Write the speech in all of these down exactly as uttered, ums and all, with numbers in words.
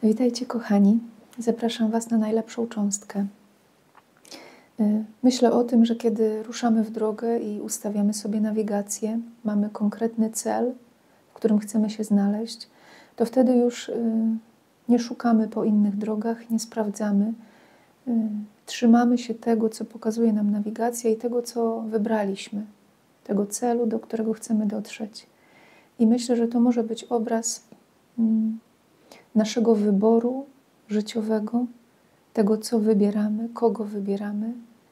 Witajcie kochani, zapraszam Was na najlepszą cząstkę. Myślę o tym, że kiedy ruszamy w drogę i ustawiamy sobie nawigację, mamy konkretny cel, w którym chcemy się znaleźć, to wtedy już nie szukamy po innych drogach, nie sprawdzamy. Trzymamy się tego, co pokazuje nam nawigacja i tego, co wybraliśmy, tego celu, do którego chcemy dotrzeć. I myślę, że to może być obraz naszego wyboru życiowego, tego, co wybieramy, kogo wybieramy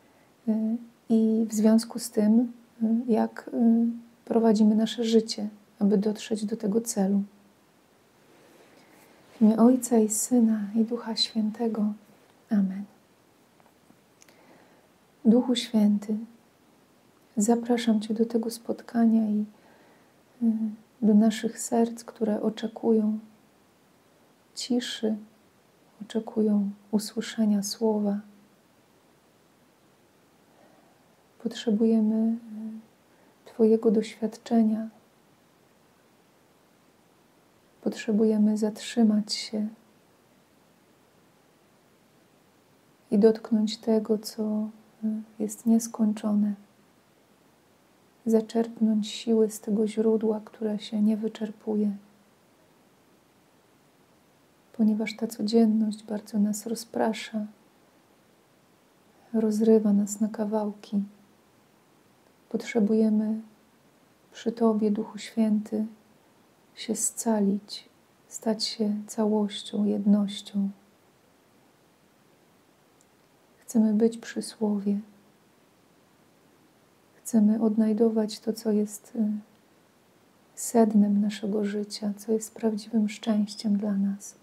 i w związku z tym, jak prowadzimy nasze życie, aby dotrzeć do tego celu. W imię Ojca i Syna i Ducha Świętego. Amen. Duchu Święty, zapraszam Cię do tego spotkania i do naszych serc, które oczekują ciszy, oczekują usłyszenia słowa. Potrzebujemy Twojego doświadczenia. Potrzebujemy zatrzymać się i dotknąć tego, co jest nieskończone. Zaczerpnąć siły z tego źródła, które się nie wyczerpuje. Ponieważ ta codzienność bardzo nas rozprasza, rozrywa nas na kawałki. Potrzebujemy przy Tobie, Duchu Święty, się scalić, stać się całością, jednością. Chcemy być przy Słowie. Chcemy odnajdować to, co jest sednem naszego życia, co jest prawdziwym szczęściem dla nas.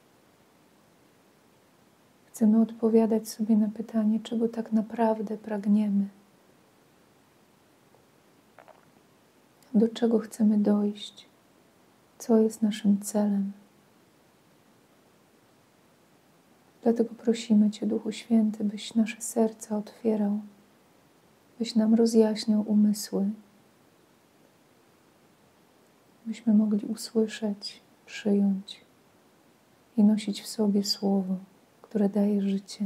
Chcemy odpowiadać sobie na pytanie, czego tak naprawdę pragniemy. Do czego chcemy dojść? Co jest naszym celem? Dlatego prosimy Cię, Duchu Święty, byś nasze serca otwierał, byś nam rozjaśniał umysły, byśmy mogli usłyszeć, przyjąć i nosić w sobie Słowo, które daje życie.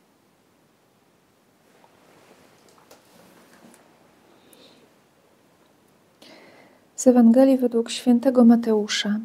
Z Ewangelii według świętego Mateusza.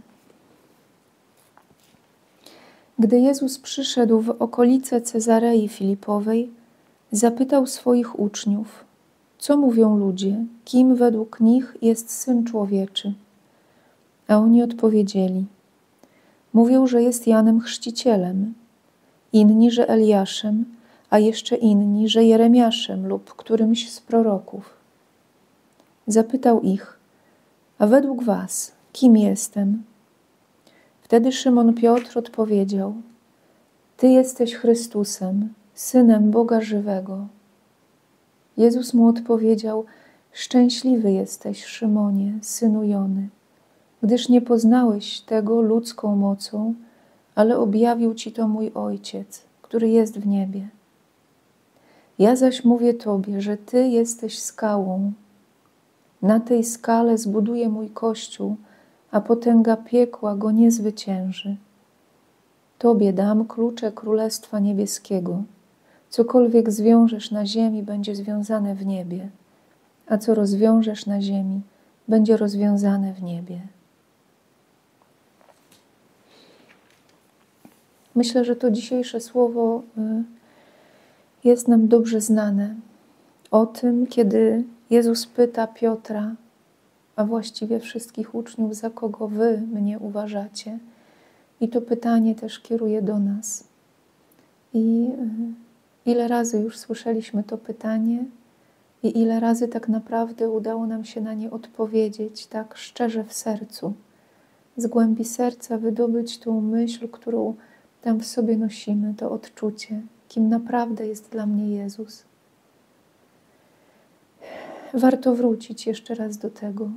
Gdy Jezus przyszedł w okolice Cezarei Filipowej, zapytał swoich uczniów, co mówią ludzie, kim według nich jest Syn Człowieczy? A oni odpowiedzieli, mówią, że jest Janem Chrzcicielem, inni, że Eliaszem, a jeszcze inni, że Jeremiaszem lub którymś z proroków. Zapytał ich, a według was, kim jestem? Wtedy Szymon Piotr odpowiedział, Ty jesteś Chrystusem, Synem Boga żywego. Jezus mu odpowiedział, szczęśliwy jesteś, Szymonie, synu Jony, gdyż nie poznałeś tego ludzką mocą, ale objawił Ci to mój Ojciec, który jest w niebie. Ja zaś mówię Tobie, że Ty jesteś skałą. Na tej skale zbuduję mój Kościół, a potęga piekła go nie zwycięży. Tobie dam klucze Królestwa Niebieskiego. Cokolwiek zwiążesz na ziemi, będzie związane w niebie, a co rozwiążesz na ziemi, będzie rozwiązane w niebie. Myślę, że to dzisiejsze słowo jest nam dobrze znane. O tym, kiedy Jezus pyta Piotra, a właściwie wszystkich uczniów, za kogo wy mnie uważacie. I to pytanie też kieruje do nas. I ile razy już słyszeliśmy to pytanie i ile razy tak naprawdę udało nam się na nie odpowiedzieć tak szczerze w sercu. Z głębi serca wydobyć tą myśl, którą tam w sobie nosimy, to odczucie, kim naprawdę jest dla mnie Jezus. Warto wrócić jeszcze raz do tego,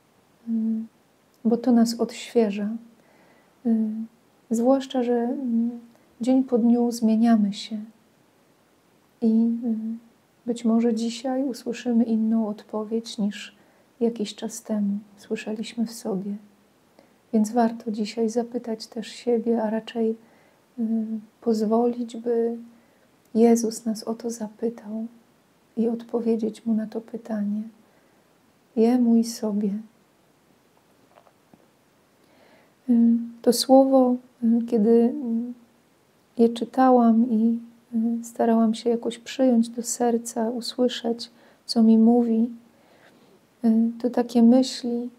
bo to nas odświeża. Zwłaszcza, że dzień po dniu zmieniamy się i być może dzisiaj usłyszymy inną odpowiedź niż jakiś czas temu słyszeliśmy w sobie. Więc warto dzisiaj zapytać też siebie, a raczej pozwolić, by Jezus nas o to zapytał i odpowiedzieć Mu na to pytanie. Jemu i sobie. To słowo, kiedy je czytałam i starałam się jakoś przyjąć do serca, usłyszeć, co mi mówi, to takie myśli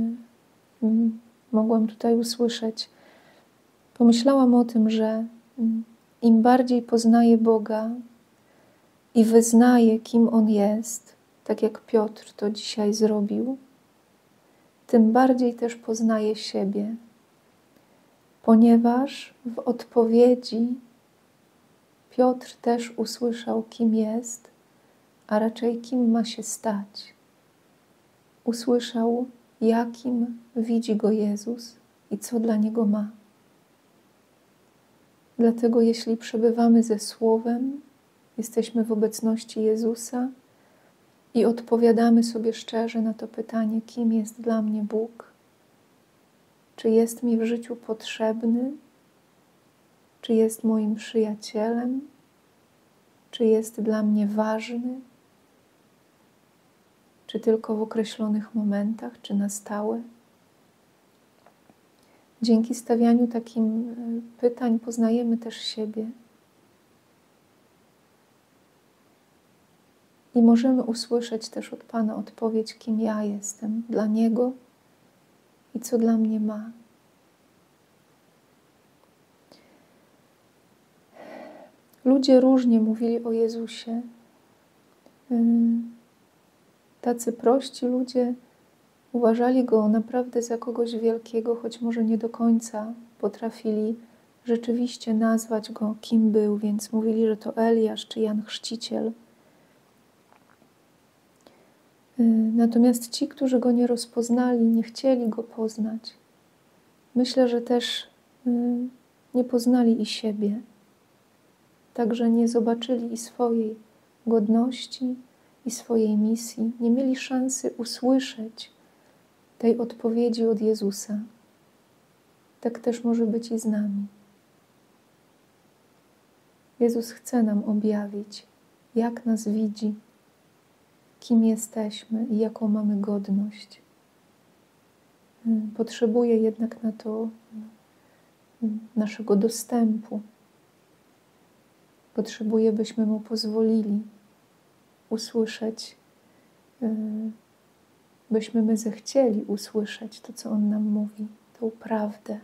mogłam tutaj usłyszeć. Pomyślałam o tym, że im bardziej poznaję Boga i wyznaję, kim On jest, tak jak Piotr to dzisiaj zrobił, tym bardziej też poznaję siebie, ponieważ w odpowiedzi Piotr też usłyszał, kim jest, a raczej kim ma się stać. Usłyszał, jakim widzi go Jezus i co dla niego ma. Dlatego jeśli przebywamy ze Słowem, jesteśmy w obecności Jezusa i odpowiadamy sobie szczerze na to pytanie, kim jest dla mnie Bóg, czy jest mi w życiu potrzebny, czy jest moim przyjacielem, czy jest dla mnie ważny, czy tylko w określonych momentach, czy na stałe. Dzięki stawianiu takim pytań poznajemy też siebie i możemy usłyszeć też od Pana odpowiedź, kim ja jestem dla Niego i co dla mnie ma. Ludzie różnie mówili o Jezusie. Tacy prości ludzie uważali Go naprawdę za kogoś wielkiego, choć może nie do końca potrafili rzeczywiście nazwać Go, kim był, więc mówili, że to Eliasz czy Jan Chrzciciel. Natomiast ci, którzy Go nie rozpoznali, nie chcieli Go poznać, myślę, że też nie poznali i siebie. Także nie zobaczyli i swojej godności, i swojej misji. Nie mieli szansy usłyszeć tej odpowiedzi od Jezusa. Tak też może być i z nami. Jezus chce nam objawić, jak nas widzi, kim jesteśmy i jaką mamy godność. Potrzebuje jednak na to naszego dostępu. Potrzebuje, byśmy Mu pozwolili usłyszeć, byśmy my zechcieli usłyszeć to, co On nam mówi, tą prawdę.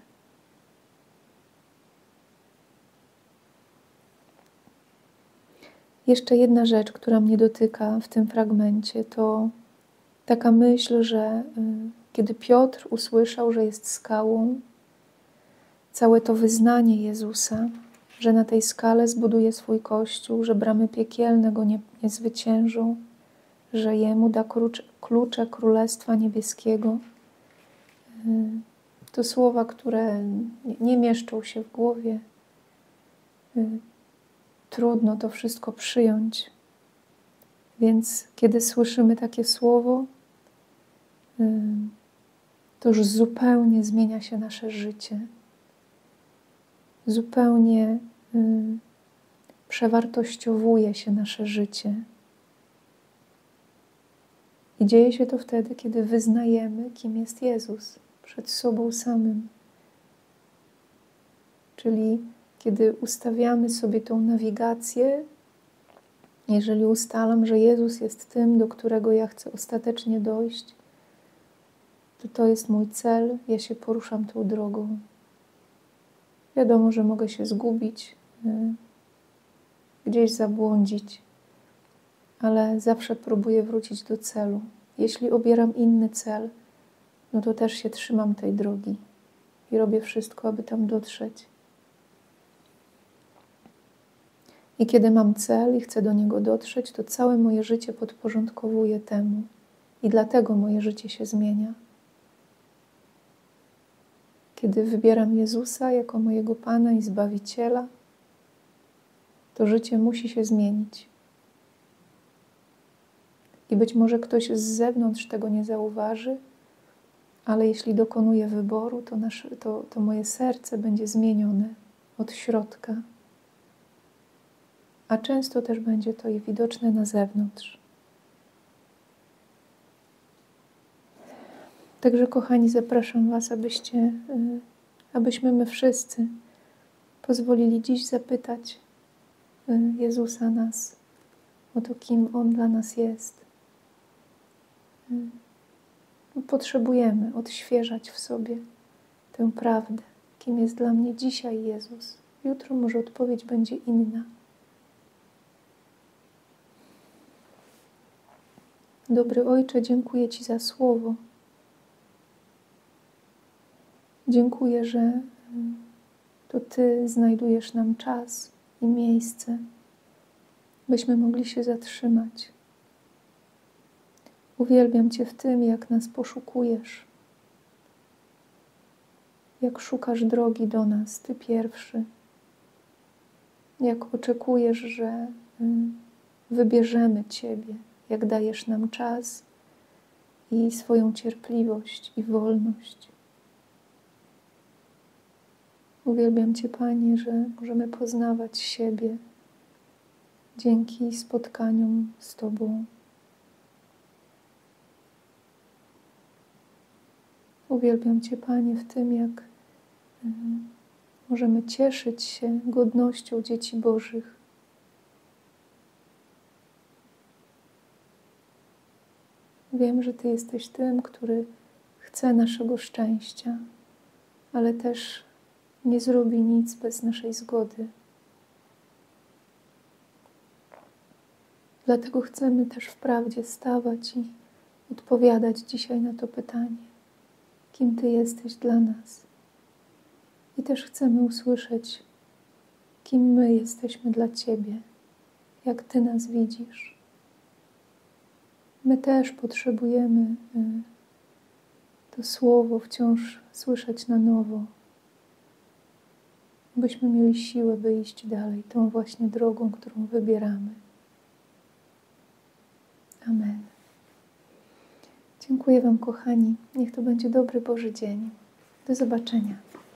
Jeszcze jedna rzecz, która mnie dotyka w tym fragmencie, to taka myśl, że kiedy Piotr usłyszał, że jest skałą, całe to wyznanie Jezusa, że na tej skale zbuduje swój Kościół, że bramy piekielne go nie, nie zwyciężą, że Jemu da klucze, klucze Królestwa Niebieskiego. To słowa, które nie, nie mieszczą się w głowie. Trudno to wszystko przyjąć. Więc kiedy słyszymy takie słowo, to już zupełnie zmienia się nasze życie. Zupełnie przewartościowuje się nasze życie. I dzieje się to wtedy, kiedy wyznajemy, kim jest Jezus przed sobą samym. Czyli kiedy ustawiamy sobie tą nawigację, jeżeli ustalam, że Jezus jest tym, do którego ja chcę ostatecznie dojść, to to jest mój cel, ja się poruszam tą drogą. Wiadomo, że mogę się zgubić, gdzieś zabłądzić, ale zawsze próbuję wrócić do celu. Jeśli obieram inny cel, no to też się trzymam tej drogi i robię wszystko, aby tam dotrzeć. I kiedy mam cel i chcę do niego dotrzeć, to całe moje życie podporządkowuję temu i dlatego moje życie się zmienia. Kiedy wybieram Jezusa jako mojego Pana i Zbawiciela, to życie musi się zmienić. I być może ktoś z zewnątrz tego nie zauważy, ale jeśli dokonuję wyboru, to, nasze, to, to moje serce będzie zmienione. od środka, a często też będzie to i widoczne na zewnątrz. Także, kochani, zapraszam Was, abyście, abyśmy my wszyscy pozwolili dziś zapytać Jezusa nas o to, kim On dla nas jest. Potrzebujemy odświeżać w sobie tę prawdę, kim jest dla mnie dzisiaj Jezus. Jutro może odpowiedź będzie inna. Dobry Ojcze, dziękuję Ci za słowo. Dziękuję, że to Ty znajdujesz nam czas i miejsce, byśmy mogli się zatrzymać. Uwielbiam Cię w tym, jak nas poszukujesz, jak szukasz drogi do nas, Ty pierwszy, jak oczekujesz, że wybierzemy Ciebie, jak dajesz nam czas i swoją cierpliwość i wolność. Uwielbiam Cię, Panie, że możemy poznawać siebie dzięki spotkaniom z Tobą. Uwielbiam Cię, Panie, w tym, jak y, możemy cieszyć się godnością dzieci Bożych. Wiem, że Ty jesteś tym, który chce naszego szczęścia, ale też nie zrobi nic bez naszej zgody. Dlatego chcemy też w prawdzie stawać i odpowiadać dzisiaj na to pytanie, kim Ty jesteś dla nas. I też chcemy usłyszeć, kim my jesteśmy dla Ciebie, jak Ty nas widzisz. My też potrzebujemy to słowo wciąż słyszeć na nowo, byśmy mieli siłę, by iść dalej tą właśnie drogą, którą wybieramy. Amen. Dziękuję Wam, kochani. Niech to będzie dobry Boży dzień. Do zobaczenia.